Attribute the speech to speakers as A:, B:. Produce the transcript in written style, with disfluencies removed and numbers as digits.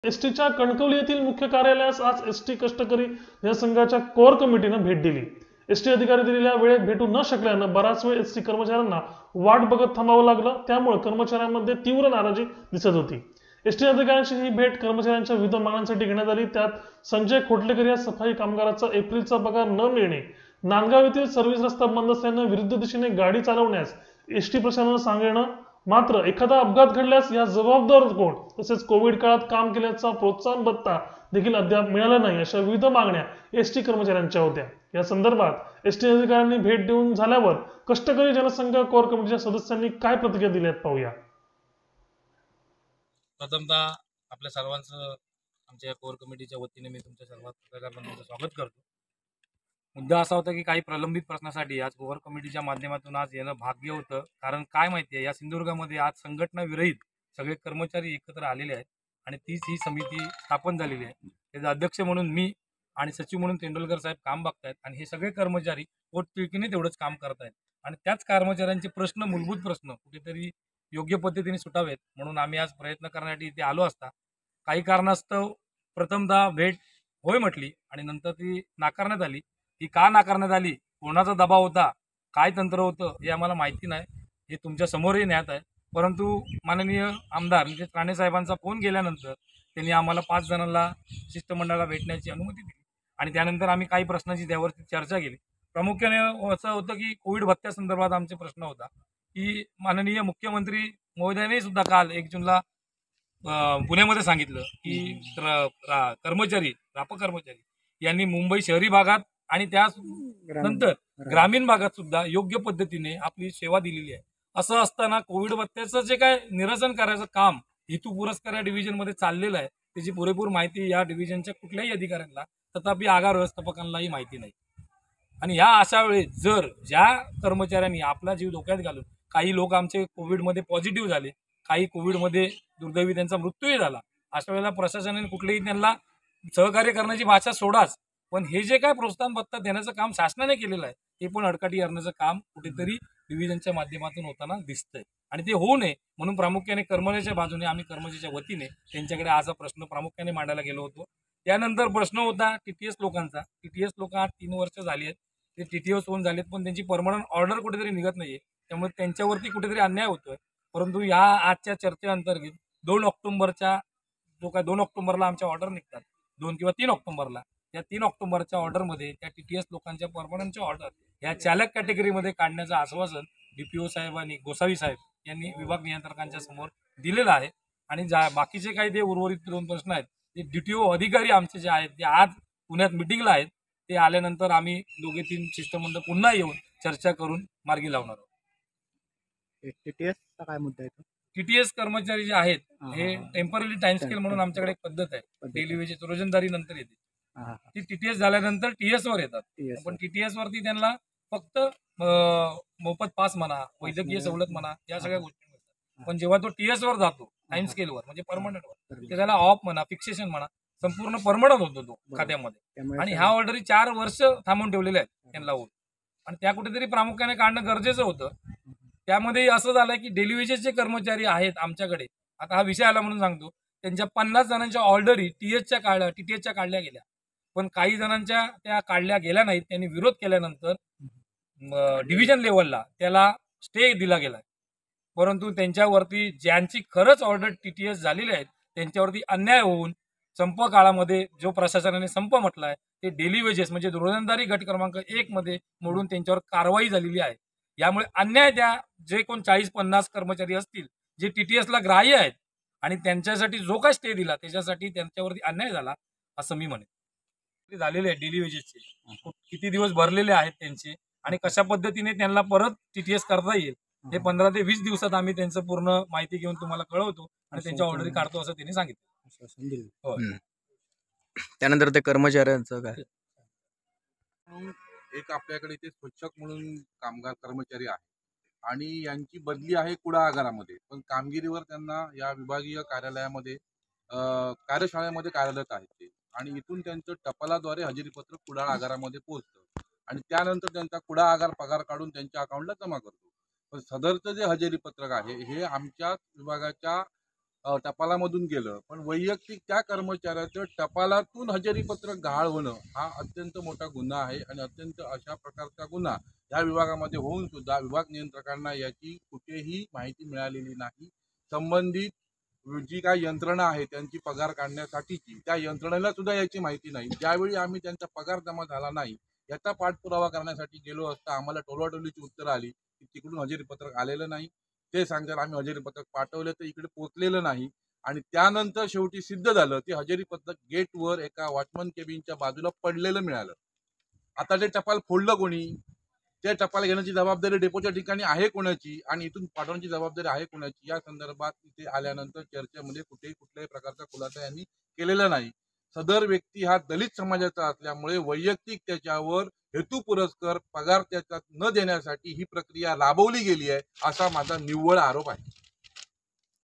A: एसटीच्या कणकवली येथील मुख्य कार्यालयास आज एसटी कष्टकरी या संघाच्या कोर कमिटीनं भेट दिली. एसटी अधिकारी दिलेल्या वेळेत भेटू न शकल्यानं बराच वेळ एसटी कर्मचाऱ्यांना वाट बघत थांबावं लागलं. त्यामुळे कर्मचाऱ्यांमध्ये तीव्र नाराजी दिसत होती. एसटी अधिकाऱ्यांची ही भेट कर्मचाऱ्यांच्या विविध मागण्यांसाठी घेण्यात आली. त्यात संजय खोटलेकर या सफाई कामगाराचा एप्रिलचा पगार न मिळणे, नांदगाव येथील सर्व्हिस रस्ता बंद असल्यानं विरुद्ध दिशेने गाडी चालवण्यास एसटी प्रशासनानं सांगणं, मात्र एखादा अपघात घडल्यास या जबाबदार कोण, तसेच कोविड काळात काम केल्याचा प्रोत्साहन भत्ता देखील अद्याप मिळाला नाही, अशा विविध मागण्या एसटी कर्मचाऱ्यांच्या होत्या. या संदर्भात एसटी अधिकाऱ्यांनी भेट देऊन झाल्यावर कष्टकरी जनसंघ कोर कमिटीच्या सदस्यांनी काय प्रतिक्रिया दिल्यात पाहूया.
B: प्रथमतः आपल्या सर्वांचं आमच्या कोर कमिटीच्या वतीने मी तुमच्या सर्व पत्रकार बंधूंचं स्वागत करतो. मुद्दा असा होता की काही प्रलंबित प्रश्नासाठी आज कोर कमिटीच्या माध्यमातून आज येणं भाग्य होतं. कारण काय माहिती आहे, या सिंधुदुर्गामध्ये आज संघटना विरहित सगळे कर्मचारी एकत्र आलेले आहेत आणि तीच ही समिती स्थापन झालेली आहे. त्याचे अध्यक्ष म्हणून मी आणि सचिव म्हणून तेंडुलकर साहेब काम बघतायत आणि हे सगळे कर्मचारी पोटतिडकीने तेवढंच काम करतायत आणि त्याच कर्मचाऱ्यांचे प्रश्न, मूलभूत प्रश्न कुठेतरी योग्य पद्धतीने सुटावेत म्हणून आम्ही आज प्रयत्न करण्यासाठी इथे आलो असता काही कारणास्तव प्रथमतः भेट होय म्हटली आणि नंतर ती नाकारण्यात आली. ती का नाकारण्यात आली, कोणाचा दबाव होता, काय तंत्र होतं हे आम्हाला माहिती नाही. हे तुमच्या समोरही ज्ञात आहे. परंतु माननीय आमदार म्हणजे राणे साहेबांचा फोन गेल्यानंतर त्यांनी आम्हाला 5 जणांना शिष्टमंडळाला भेटण्याची अनुमती दिली आणि त्यानंतर आम्ही काही प्रश्नांची त्यावरती चर्चा केली. प्रामुख्याने असं होतं की कोविड भत्त्यासंदर्भात आमचे प्रश्न होता की माननीय मुख्यमंत्री महोदयांनी सुद्धा काल 1 जूनला पुण्यामध्ये सांगितलं की कर्मचारी यांनी मुंबई शहरी भागात आणि त्यानंतर ग्रामीण भागात सुद्धा योग्य पद्धतीने आपली सेवा दिलेली आहे. असं असताना कोविड भत्त्याचं जे काय निरसन करायचं काम हेतू पुरस्कार या डिव्हिजनमध्ये चाललेलं आहे, त्याची पुरेपूर माहिती या डिव्हिजनच्या कुठल्याही अधिकाऱ्यांना तथापि आगार व्यवस्थापकांनाही माहिती नाही. आणि ह्या अशा वेळेस जर ज्या कर्मचाऱ्यांनी आपला जीव धोक्यात घालून, काही लोक आमचे कोविडमध्ये पॉझिटिव्ह झाले, काही कोविडमध्ये दुर्दैवी त्यांचा मृत्यूही झाला, अशा वेळेला प्रशासनाने कुठलेही त्यांना सहकार्य करण्याची भाषा सोडाच, पण हे जे काय प्रोत्साहन भत्ता देण्याचं काम शासनाने केलेलं आहे ते पण अडकाटी करण्याचं काम कुठेतरी डिव्हिजनच्या माध्यमातून होताना दिसतंय आणि ते होऊ नये म्हणून प्रामुख्याने कर्मचाऱ्याच्या बाजूने आम्ही कर्मचाऱ्याच्या वतीने त्यांच्याकडे आज हा प्रश्न प्रामुख्याने मांडायला गेलो होतो. त्यानंतर प्रश्न होता टीटीएस लोकांचा. टीटीएस लोक आज 3 वर्ष झाली आहेत, ते टीटीएस होऊन झालेत पण त्यांची परमनंट ऑर्डर कुठेतरी निघत नाहीये, त्यामुळे त्यांच्यावरती कुठेतरी अन्याय होतोय. परंतु या आजच्या चर्चेअंतर्गत 2 ऑक्टोबरच्या जो काय 2 ऑक्टोबरला आमच्या ऑर्डर निघतात, 2 किंवा 3 ऑक्टोबरला, या 3 ऑक्टोबरच्या ऑर्डरमध्ये त्या टीटीएस लोकांच्या परमनंटच्या ऑर्डर या चालक कॅटेगरीमध्ये काढण्याचं आश्वासन डीपीओ साहेब आणि गोसावी साहेब यांनी विभाग नियंत्रकांच्या समोर दिलेलं आहे. आणि बाकीचे काही ते उर्वरित 2 प्रश्न आहेत ते डीटीओ अधिकारी आमचे जे आहेत ते आज पुण्यात मिटिंगला आहेत. ते आल्यानंतर आम्ही 2-3 शिष्टमंडळ पुन्हा येऊन चर्चा करून मार्गी लावणार आहोत.
C: टीटीएसचा काय मुद्दा आहे?
B: टीटीएस कर्मचारी जे आहेत हे टेम्पररी टाइम स्केल म्हणून आमच्याकडे एक पद्धत आहे, डेली वेजेस रोजंदारी नंतर येते. ती टीटीएस झाल्यानंतर टीएस वर येतात. पण टीटीएस वरती त्यांना फक्त मोफत पास म्हणा, वैद्यकीय सवलत म्हणा, या सगळ्या गोष्टी मिळतात. पण जेव्हा तो टीएस वर जातो टाइम स्केलवर म्हणजे परमनंट वर, त्याला ऑफ म्हणा, फिक्सेशन म्हणा, संपूर्ण परमनंट होतो तो खात्यामध्ये. आणि ह्या ऑर्डरी 4 वर्ष थांबून ठेवलेल्या आहेत त्यांना होत आणि त्या कुठेतरी प्रामुख्याने काढणं गरजेचं होतं. त्यामध्ये असं झालं की डेली वेजेस जे कर्मचारी आहेत आमच्याकडे, आता हा विषय आला म्हणून सांगतो, त्यांच्या 50 जणांच्या ऑर्डरी टीटीएसच्या काढल्या गेल्या. पण काही जणांच्या त्या काढल्या गेल्या नाहीत. त्यांनी विरोध केल्यानंतर डिव्हिजन लेवलला त्याला स्टे दिला गेलाय. परंतु त्यांच्यावरती ज्यांची खरंच ऑर्डर टीटीएस झालेली आहेत त्यांच्यावरती अन्याय होऊन संप काळामध्ये जो प्रशासनाने संप म्हटलाय ते डेली वेजेस म्हणजे रोजंदारी गट क्रमांक 1 मध्ये मोडून त्यांच्यावर कारवाई झालेली आहे. यामुळे अन्याय त्या जे कोण 40-50 कर्मचारी असतील जे टीटीएसला ग्राह्य आहेत आणि त्यांच्यासाठी जो काय स्टे दिला त्याच्यासाठी त्यांच्यावरती अन्याय झाला असं मी म्हणेन. झालेले आहे डेली वेजेसचे किती दिवस भरलेले आहेत त्यांचे आणि कशा पद्धतीने त्यांना परत टीटीएस करता येईल हे 15 ते 20 दिवसात आम्ही त्यांचं पूर्ण माहिती घेऊन तुम्हाला कळवतो आणि त्यांच्या ऑर्डरी काढतो असं त्यांनी सांगितलं.
C: त्यानंतर ते कर्मचाऱ्यांचं काय,
D: एक आपल्याकडे इथे स्वच्छक म्हणून कामगार कर्मचारी आहे आणि यांची बदली आहे कुडा आगारामध्ये, पण कामगिरीवर त्यांना या विभागीय कार्यालयामध्ये कार्यशाळेमध्ये कार्यरत आहेत ते आणि इथून त्यांचं टपालाद्वारे हजेरीपत्र कुडाळ आगारामध्ये पोहोचतं आणि त्यानंतर त्यांचा कुडा आगार पगार काढून त्यांच्या अकाउंटला जमा करतो. पण सदरचं जे हजेरीपत्रक आहे हे आमच्या विभागाच्या टपालामधून गेलं, पण वैयक्तिक त्या कर्मचाऱ्याचं टपालातून हजेरीपत्रक गहाळ होणं हा अत्यंत मोठा गुन्हा आहे आणि अत्यंत अशा प्रकारचा गुन्हा या विभागामध्ये होऊन सुद्धा विभाग नियंत्रकांना याची कुठेही माहिती मिळालेली नाही. संबंधित जी काही यंत्रणा आहे त्यांची पगार काढण्यासाठीची त्या यंत्रणेला सुद्धा याची माहिती नाही. ज्यावेळी आम्ही त्यांचा पगार जमा झाला नाही याचा पाठपुरावा करण्यासाठी गेलो असता आम्हाला टोलवाटोलीची उत्तरं आली की तिकडून हजेरीपत्रक आलेलं नाही. ते सांगतात आम्ही हजेरीपत्रक पाठवलं तर इकडे पोचलेलं नाही आणि त्यानंतर शेवटी सिद्ध झालं ते हजेरीपत्रक गेटवर एका वॉचमन केबिनच्या बाजूला पडलेलं मिळालं. आता ते टपाल फोडलं कोणी, ते टपाल घेण्याची जबाबदारी डेपोच्या ठिकाणी आहे कोणाची आणि इथून पाठवण्याची जबाबदारी आहे कोणाची या संदर्भात इथे आल्यानंतर चर्चेमध्ये कुठल्याही प्रकारचा खुलासा यांनी केलेला नाही. सदर व्यक्ती हा दलित समाजाचा असल्यामुळे वैयक्तिक त्याच्यावर हेतुपुरस्सर पगार त्याच्यात न देण्यासाठी ही प्रक्रिया राबवली गेली आहे असा माझा निव्वळ आरोप आहे.